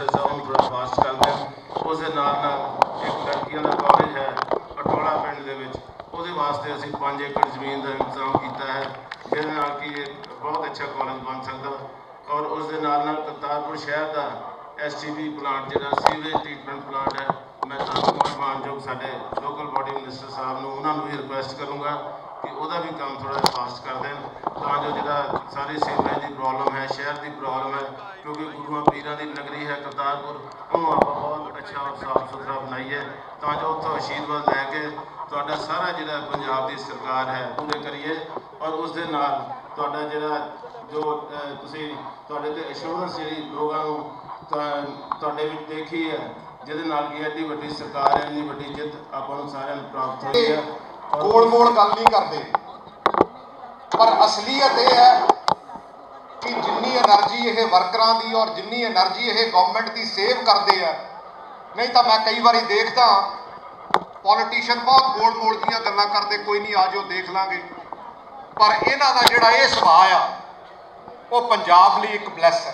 Process है उन्होंने थोड़ा फास्ट कर दें। उस दे नाल एक लड़कियों का कॉलेज है अटोला पिंड दे विच, उसदे वास्ते असीं 5 एकड़ जमीन का इंतजाम किया है, जिहदे नाल कि बहुत अच्छा कॉलेज बन सकता। और उस दे नाल करतारपुर शहर का STP प्लांट जिहड़ा सीवरेज ट्रीटमेंट प्लांट है, मैं धन्यवाद मानयोग साडे लोकल बॉडी मिनिस्टर साहब नूं उन्हां नूं भी रिक्वेस्ट करूँगा कि वह भी काम थोड़ा फास्ट कर दें, तां जो जिहड़ा सारी सीवरेज की प्रॉब्लम है, शहर की प्रॉब्लम है, क्योंकि गुरुआं पीरां की नगरी है करतारपुर, उन्होंने आप बहुत अच्छा और साफ सुथरा बनाइए, तां जो उत्थों आशीर्वाद लैके तुहाडा सारा जिहड़ा पंजाब की सरकार है पूरे करिए। और उस दे नाल तुहाडा जिहड़ा जो तुसीं तुहाडे ते एश्योरेंस जिहड़ी लोकां नूं तुहाडे विच देखी है, जिहदे नाल कि एड्डी वड्डी सरकार है, इन्नी वड्डी जित आपां नूं सारिआं नूं प्राप्त होई है। गोल मोड़ गल नहीं करते, पर असलीयत यह है कि जिन्नी एनर्जी ये वर्करां की और जिन्नी एनर्जी ये गवर्नमेंट की सेव करते हैं, नहीं तो मैं कई बार देखता पॉलिटिशियन बहुत गोल मोड़ दी गल्लां करते, कोई नहीं आ जाओ देख लांगे, पर इन्हां दा जिहड़ा ये सुभाਅ आ वो पंजाब लिए एक ब्लैस है।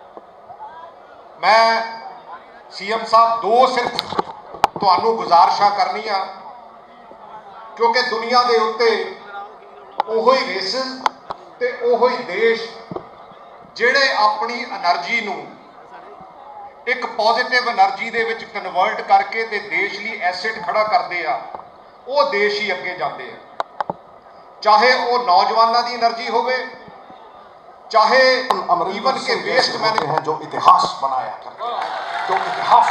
मैं CM साहब दो सिर्फ तुहानूं गुजारिशां करनियां, क्योंकि दुनिया के उत्ते ओहो ही रेसिस ते ओहो ही देश जिहड़े अपनी एनर्जी नूं एक पॉजिटिव एनर्जी दे विच कन्वर्ट करके ते देश लिए एसेट खड़ा करते आ, वो देश ही अगे जाते हैं। चाहे वो नौजवानों की एनर्जी होवे, चाहे इवन के वेस्ट मैन हैं जो इतिहास बनाया करते हैं, जो इतिहास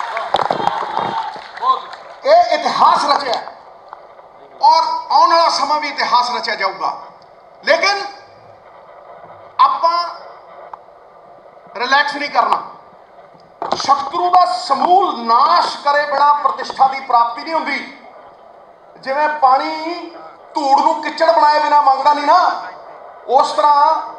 बनाया, ये इतिहास रचा और आने वाला समा भी इतिहास रचा जाऊगा। लेकिन आपां रिलैक्स नहीं करना, शत्रु का समूल नाश करे बिना प्रतिष्ठा की प्राप्ति नहीं होंगी। जिवें पानी धूड़ नूं किचड़ बनाए बिना मंगदा नहीं ना, उस तरह